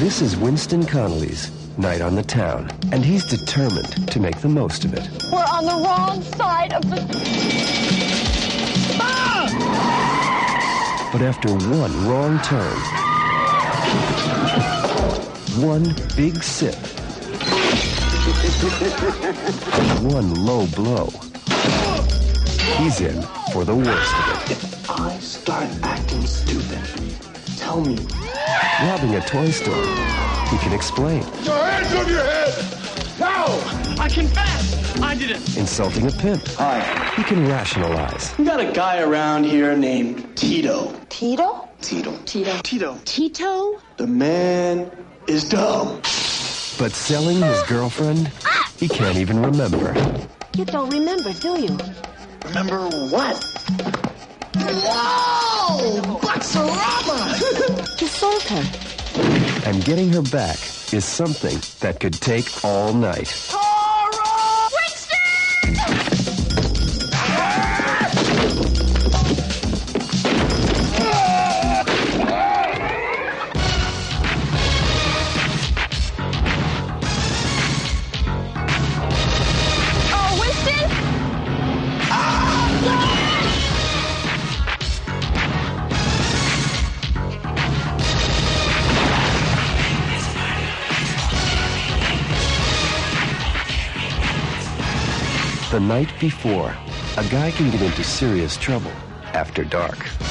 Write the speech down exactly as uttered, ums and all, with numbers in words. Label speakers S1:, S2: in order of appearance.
S1: This is Winston Connolly's night on the town, and he's determined to make the most of it.
S2: We're on the wrong side of the... Ah!
S1: But after one wrong turn, one big sip, one low blow, he's in for the worst of it.
S3: If I start acting stupid, tell me.
S1: Robbing a toy store, he can explain.
S4: Your hands on your head! Now!
S5: I confess! I did it!
S1: Insulting a pimp,
S3: Hi.
S1: he can rationalize.
S3: We got a guy around here named Tito.
S2: Tito?
S3: Tito.
S2: Tito.
S3: Tito.
S2: Tito?
S3: The man is dumb.
S1: But selling his girlfriend, he can't even remember.
S2: You don't remember, do you?
S3: Remember what?
S4: Wow! Boxerama!
S2: You sold her.
S1: And getting her back is something that could take all night.
S2: Tara! Winston! Oh, Winston?
S1: The night before, a guy can get into serious trouble after dark.